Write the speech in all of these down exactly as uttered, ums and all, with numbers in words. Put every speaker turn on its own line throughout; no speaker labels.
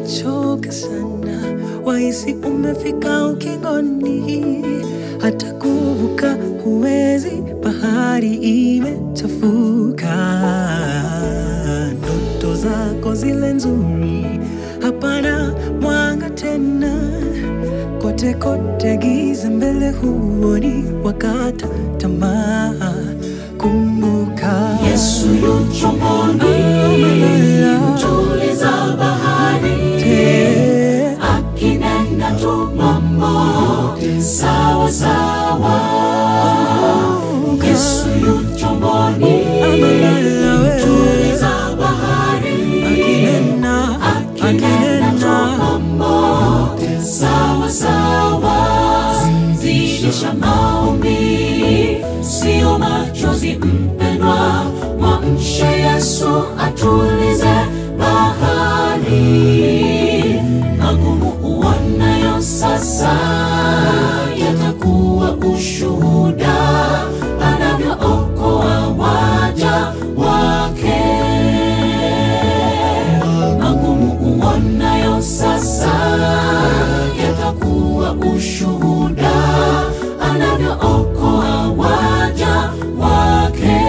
umechoka sana, wahisi umefika ukingoni, hata kuvuka huwezi, bahari imechafuka. Ndoto zako zile nzuri, hapana mwanga tena, kote kote giza mbele huoni, wakata tamaa. Kumbuka
Yesu yu chomboni, mtuliza bahari, akinena tu mambo sawa sawa. Yesu yu chomboni, mtuliza bahari, akinena akinena tu mambo sawa sawa. Zidisha maombi, sio machozi mpendwa, mwamshe Yesu atulize bahari. Magumu uonayo sasa yatakuwa ushuhuda, anavyookoa waja wake. Magumu uonayo sasa yatakuwa ushuhuda, anavyookoa waja wake.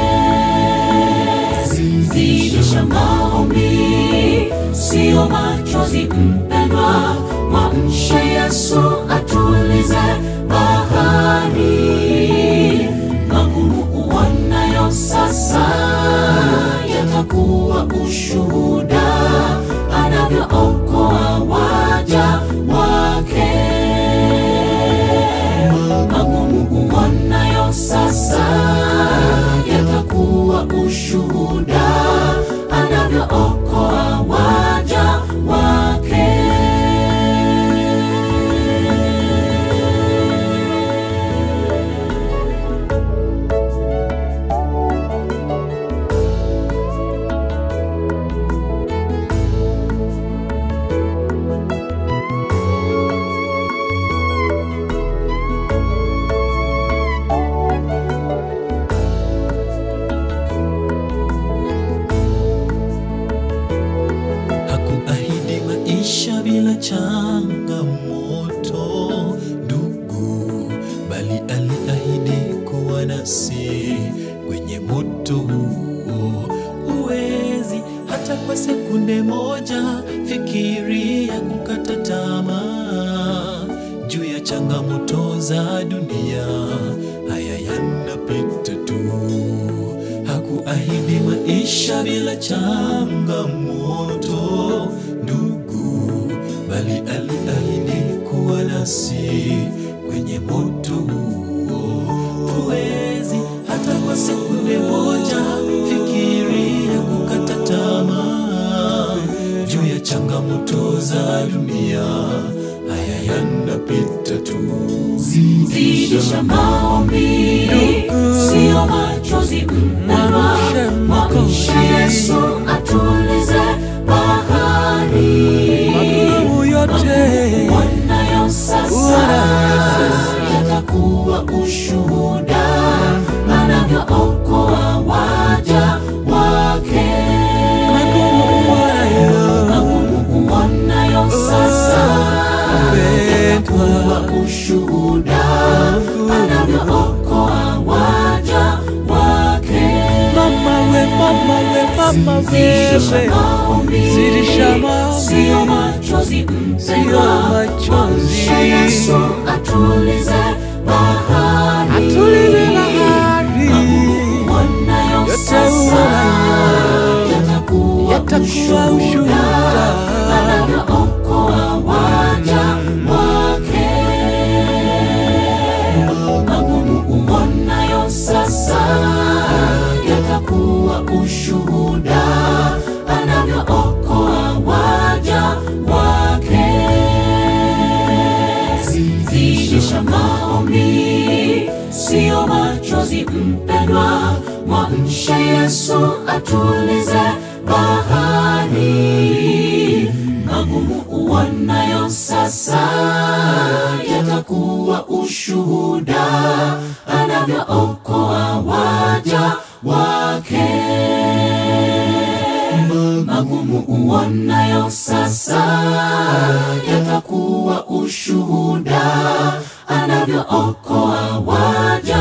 Zidisha maombi, sio machozi mpendwa, mwamshe Yesu atulize bahari. Magumu uonayo sasa yatakuwa ushuhuda, anavyookoa waja wake. Magumu uonayo sasa yatakuwa ushuhuda, anavyookoa waja wake.
Hakuahidi maisha bila changamoto ndugu, bali aliahidi kuwa nasi kwenye moto huo. Uwezi hata kwa sekunde moja fikiria kukata tamaa juu ya changamoto za dunia, haya yanapita tu. Hakuahidi maisha bila changamoto ndugu, bali aliahidi kuwa nasi kwenye moto huo. Tuwezi hata kwa sekunde moja fikiria kukata tamaa juu ya changamoto za dunia, haya yanapita tu.
Zidisha maombi, sio machozi mpendwa, mwamshe Yesu atulize bahari.
Magumu yote
uonayo sasa yatakuwa ushuhuda, anavyookoa waja wake. Magumu uonayo sasa yatakuwa ushuhuda, anavyookoa waja wake.
Mama we, mama we, mama we,
Zidisha maombi,
zidisha maombi,
sio machozi mpendwa, mwamshe Yesu atulize bahari.
atulize bahari.
Magumu uonayo sasa yatakuwa ushuhuda, anavyookoa waja wake. Magumu uonayo sasa yatakuwa ushuhuda, anavyookoa waja wake. Zidisha maombi, sio machozi mpendwa, mwamshe Yesu atulize bahari. Magumu uonayo sasa yatakuwa ushuhuda, anavyookoa waja wake. magumu uonayo sasa yatakuwa ushuhuda anavyookoa waja